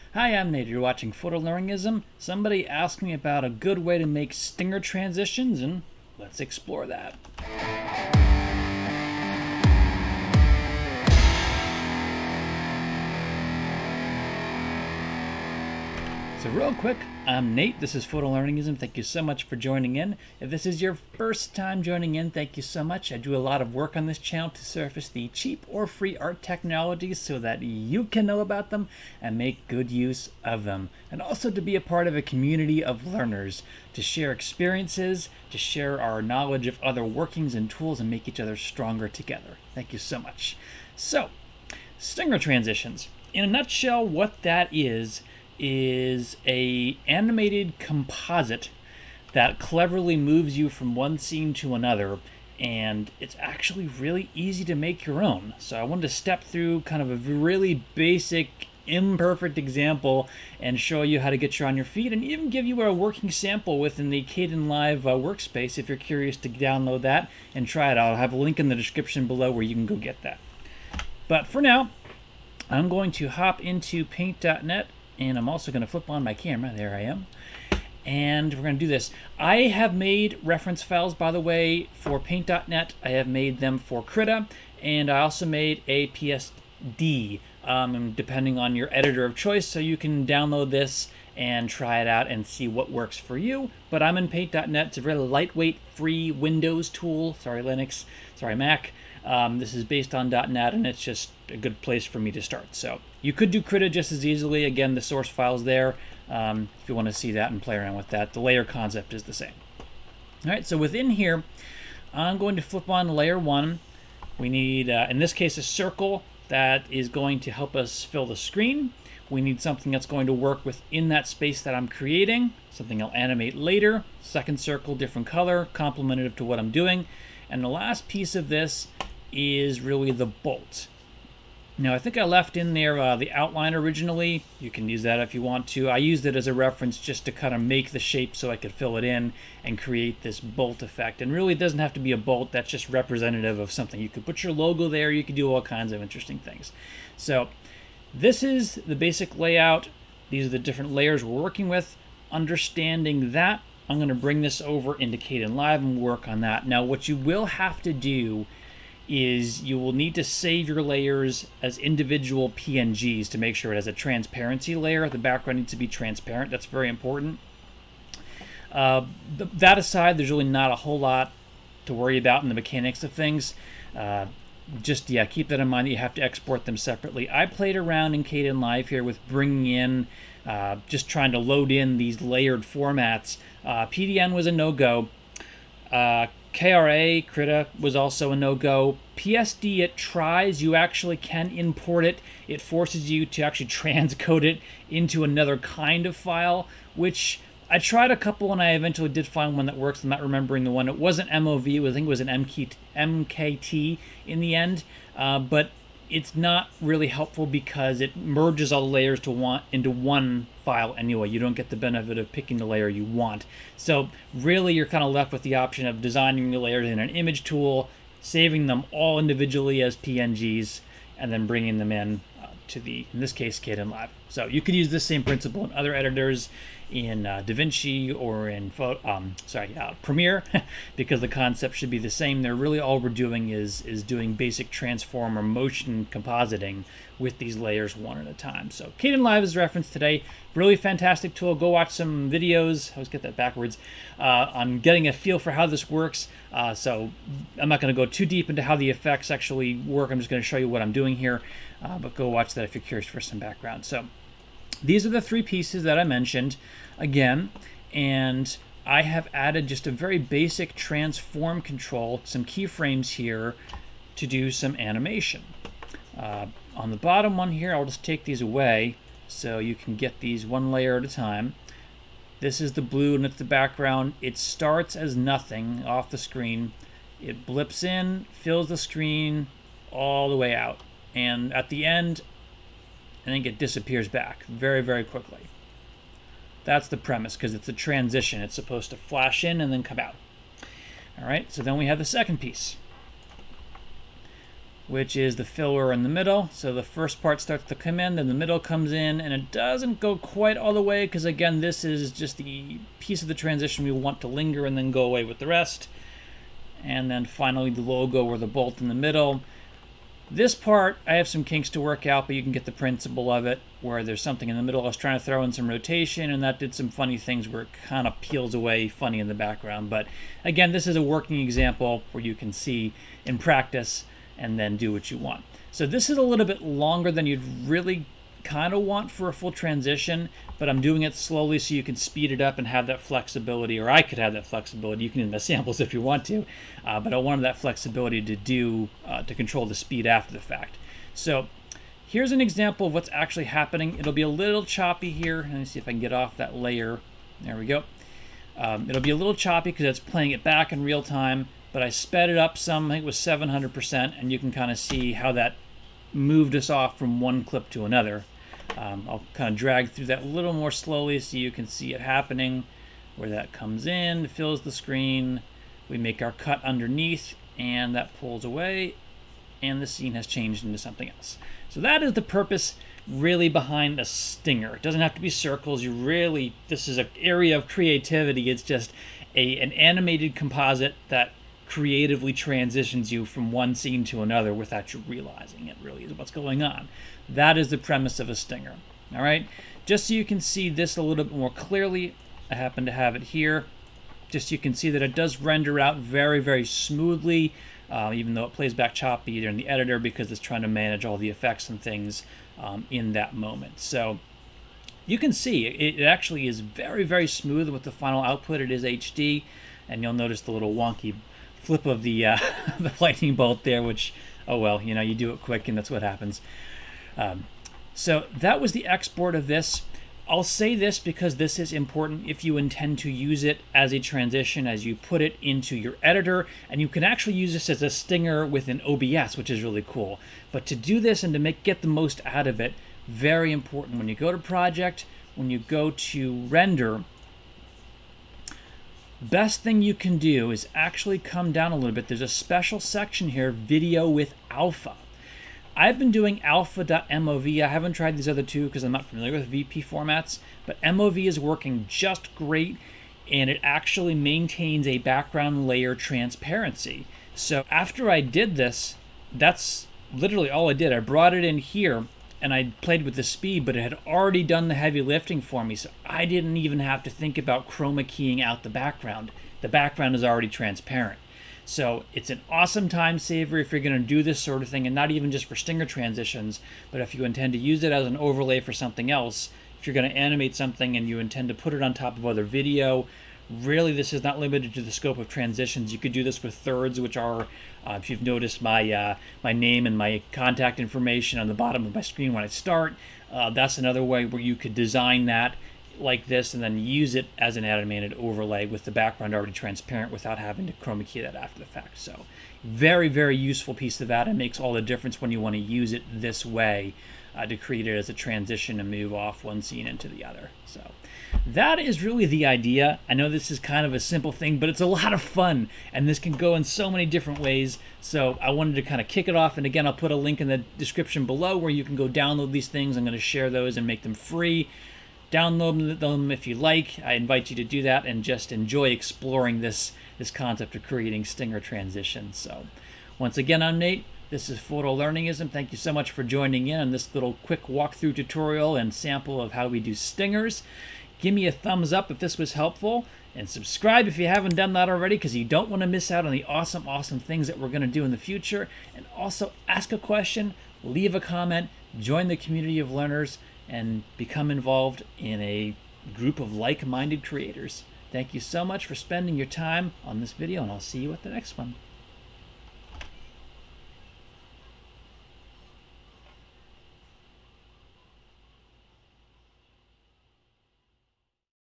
Hi, I'm Nate. You're watching Photolearningism. Somebody asked me about a good way to make stinger transitions, and let's explore that. So real quick, I'm Nate. This is Photolearningism. Thank you so much for joining in. If this is your first time joining in, thank you so much. I do a lot of work on this channel to surface the cheap or free art technologies so that you can know about them and make good use of them. And also to be a part of a community of learners, to share experiences, to share our knowledge of other workings and tools and make each other stronger together. Thank you so much. So, stinger transitions. In a nutshell, what that is a animated composite that cleverly moves you from one scene to another, and it's actually really easy to make your own. So I wanted to step through kind of a really basic, imperfect example and show you how to get you on your feet, and even give you a working sample within the KDEnlive workspace if you're curious to download that and try it out. I'll have a link in the description below where you can go get that. But for now, I'm going to hop into paint.net, and I'm also going to flip on my camera. There I am. And we're going to do this. I have made reference files, by the way, for paint.net. I have made them for Krita, and I also made a PSD, depending on your editor of choice, so you can download this and try it out and see what works for you. But I'm in paint.net. It's a very lightweight, free Windows tool. Sorry, Linux. Sorry, Mac. This is based on .NET, and it's just a good place for me to start. So you could do Krita just as easily. Again, the source file's there if you want to see that and play around with that. The layer concept is the same. All right, so within here, I'm going to flip on layer 1. We need, in this case, a circle that is going to help us fill the screen. We need something that's going to work within that space that I'm creating, something I'll animate later. Second circle, different color, complementative to what I'm doing. And the last piece of this is really the bolt. Now, I think I left in there the outline originally. You can use that if you want to. I used it as a reference just to kind of make the shape so I could fill it in and create this bolt effect. And really, it doesn't have to be a bolt. That's just representative of something. You could put your logo there. You could do all kinds of interesting things. So this is the basic layout. These are the different layers we're working with. Understanding that, I'm going to bring this over into KDEnlive and work on that. Now, what you will have to do is you will need to save your layers as individual PNGs to make sure it has a transparency layer. The background needs to be transparent. That's very important. That aside, there's really not a whole lot to worry about in the mechanics of things. Just, yeah, keep that in mind that you have to export them separately. I played around in KDEnlive here with bringing in, just trying to load in these layered formats. PDN was a no-go. KRA, Krita, was also a no-go. PSD, it tries. You actually can import it. It forces you to actually transcode it into another kind of file, which I tried a couple and I eventually did find one that works. I'm not remembering the one. It wasn't MOV. I think it was an MKT in the end. But it's not really helpful because it merges all the layers into one file anyway. You don't get the benefit of picking the layer you want. So really you're kind of left with the option of designing the layers in an image tool, saving them all individually as PNGs, and then bringing them in to the, in this case, KDEnlive. So you could use the same principle in other editors, in DaVinci or in Premiere, because the concept should be the same. They're really all we're doing is doing basic transform or motion compositing with these layers one at a time. So KDEnlive is referenced today. Really fantastic tool. Go watch some videos. I always get that backwards. On getting a feel for how this works. So I'm not going to go too deep into how the effects actually work. I'm just going to show you what I'm doing here. But go watch that if you're curious for some background. So these are the three pieces that I mentioned again, and I have added just a very basic transform control, some keyframes here to do some animation. On the bottom one here, I'll just take these away so you can get these one layer at a time. This is the blue and it's the background. It starts as nothing off the screen. It blips in, fills the screen all the way out, and at the end, I think it disappears back very, very quickly. That's the premise, because it's a transition. It's supposed to flash in and then come out. All right, so then we have the second piece. which is the filler in the middle. So the first part starts to come in, then the middle comes in, and it doesn't go quite all the way because, again, this is just the piece of the transition we want to linger and then go away with the rest. And then finally the logo or the bolt in the middle. This part, I have some kinks to work out, but you can get the principle of it, where there's something in the middle. I was trying to throw in some rotation, and that did some funny things where it kind of peels away funny in the background. But again, this is a working example where you can see in practice and then do what you want. So this is a little bit longer than you'd really kind of want for a full transition, but I'm doing it slowly so you can speed it up and have that flexibility, or I could have that flexibility. You can in the samples if you want to, but I wanted that flexibility to control the speed after the fact. So here's an example of what's actually happening. It'll be a little choppy here. Let me see if I can get off that layer. There we go. It'll be a little choppy because it's playing it back in real time, but I sped it up some. I think it was 700%, and you can kind of see how that moved us off from one clip to another. I'll kind of drag through that a little more slowly so you can see it happening, where that comes in, fills the screen, we make our cut underneath, and that pulls away, and the scene has changed into something else. So that is the purpose really behind a stinger. It doesn't have to be circles. This is an area of creativity. It's just an animated composite that creatively transitions you from one scene to another without you realizing it really is what's going on. That is the premise of a stinger. All right, just so you can see this a little bit more clearly, I happen to have it here. Just so you can see that it does render out very, very smoothly, even though it plays back choppy either in the editor because it's trying to manage all the effects and things in that moment. So you can see it actually is very, very smooth with the final output. It is HD, and you'll notice the little wonky flip of the the lightning bolt there, which, oh well, you know, you do it quick and that's what happens. So that was the export of this. I'll say this because this is important if you intend to use it as a transition, as you put it into your editor, and you can actually use this as a stinger within OBS, which is really cool. But to do this and to get the most out of it, very important. When you go to project, when you go to render, best thing you can do is actually come down a little bit. There's a special section here, video with alpha. I've been doing alpha.mov. I haven't tried these other two because I'm not familiar with VP formats, but MOV is working just great, and it actually maintains a background layer transparency. So after I did this, that's literally all I did. I brought it in here and I played with the speed, but it had already done the heavy lifting for me, so I didn't even have to think about chroma keying out the background. The background is already transparent. So it's an awesome time saver if you're going to do this sort of thing, and not even just for stinger transitions, but if you intend to use it as an overlay for something else. If you're going to animate something and you intend to put it on top of other video, really this is not limited to the scope of transitions. You could do this with thirds, which are, if you've noticed my name and my contact information on the bottom of my screen when I start, that's another way where you could design that like this and then use it as an animated overlay with the background already transparent without having to chroma key that after the fact. So very, very useful piece of that, and makes all the difference when you want to use it this way to create it as a transition and move off one scene into the other. So that is really the idea. I know this is kind of a simple thing, but it's a lot of fun, and this can go in so many different ways. So I wanted to kind of kick it off, and again, I'll put a link in the description below where you can go download these things. I'm going to share those and make them free. Download them if you like. I invite you to do that and just enjoy exploring this concept of creating stinger transitions. So once again, I'm Nate. This is Photolearningism. Thank you so much for joining in on this little quick walkthrough tutorial and sample of how we do stingers. Give me a thumbs up if this was helpful, and subscribe if you haven't done that already, because you don't want to miss out on the awesome things that we're going to do in the future. And also ask a question, leave a comment, join the community of learners, and become involved in a group of like-minded creators. Thank you so much for spending your time on this video, and I'll see you at the next one.